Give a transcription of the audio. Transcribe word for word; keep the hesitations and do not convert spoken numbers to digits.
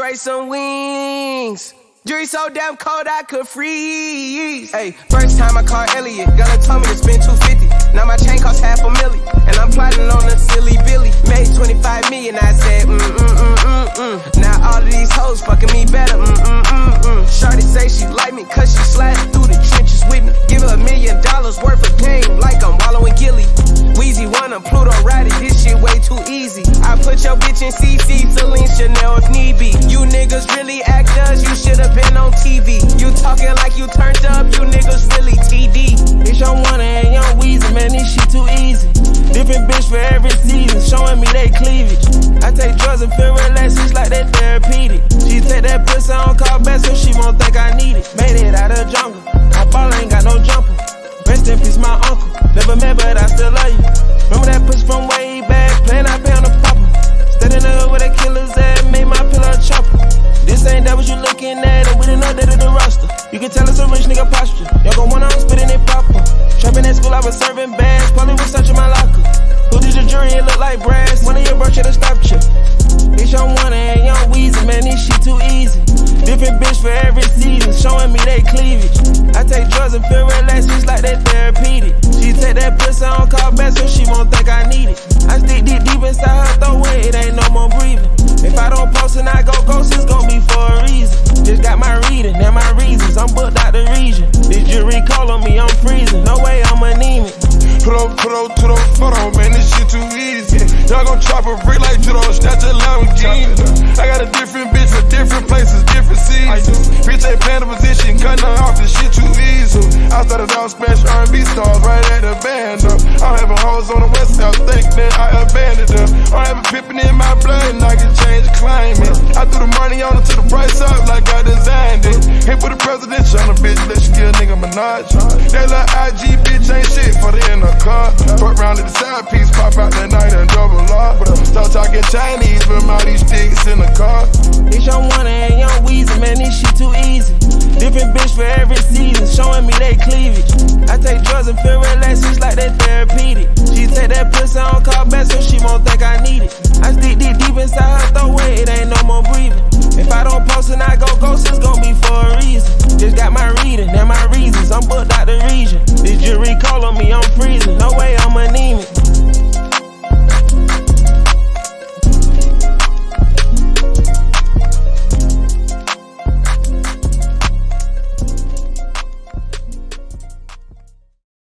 fry some wings. Jury so damn cold I could freeze. Hey, first time I called Elliot, Gunna told me to spend two fifty. Now my chain costs half a milli, and I'm plotting on a silly billi. Made twenty-five million, I said mm mm mm mm mm. Now all of these hoes fucking me better. Mm mm mm mm. Shawty say she like me 'cause she sliding through the trenches with me. Give her a million dollars worth of game like I'm Wallo and Gillie. Wheezy, Wunna, Pluto, Roddy, this shit way too easy. I put your bitch in C C, Celine, Chanel if need be. You niggas really actors, you should've been on T V. You talking like you turned up, you niggas really T D. It's your Wunna and young Wheezy, man, this shit too easy. Different bitch for every season, showing me they cleavage. I take drugs and feel relaxed, it's like that therapeutic. She take that pussy on call back so she won't think I need it. Made it out of the jungle, my ball ain't got no jumper. Rest in peace, my uncle. Never met, but I still love you. Remember that pussy from way back, playing I pay on the popper. Stayed in the hood where that killer's at, made my pillow a chopper. This ain't that what you looking at, and we didn't update the roster. You can tell it's a rich nigga posture. Y'all gon' wanna I'm spitting it proper. Trapping at school, I was serving bags, probably was searching my locker. Who did your jury? It look like brass. One of your bro should've stopped you. It's your Wunna and young Wheezy, man, this shit too easy. Different bitch for every season, showing me they cleavage. I take drugs and feel relaxed, it's like that therapeutic. She take that pussy on call back so she won't think I need it. I stick deep deep inside her throat where it ain't no more breathing. If I don't post and I go ghost, it's gon' be for a reason. Just got my reading and my reasons, I'm booked out the region. This jury call on me, I'm freezing, no way I'm anemic. Put up, put up to the photo, man, this shit too easy. Y'all gon' chop a brick like Pluto, snatch a Lamborghini. I got a different bitch for different places, different seasons. Bitch ain't playing the position, cutting her off, this shit too easy. I started out special R and B stars right at the band up. I'm having hoes on the west coast, think that I abandoned them. I'm having pippin' in my blood and I can change the climate. I threw the money on it to the price up like I designed it. Ain't put a presidential on a bitch, let you get a nigga Minaj. That little I G bitch ain't shit for the in the car. Fuck round at the side piece, pop out that night and double R. Start talking Chinese, but all these sticks in the car. It's your Wunna and young Wheezy, man, this shit too easy. Different bitch for every season, showing me they cleavage. I take drugs and feel relaxed, it's like that therapeutic. She take that pussy on call back so she won't think I need it. I stick deep deep inside her throat where it ain't no more breathing. If I don't post and I go ghost, it's gon' be for a reason. Just got my reading and my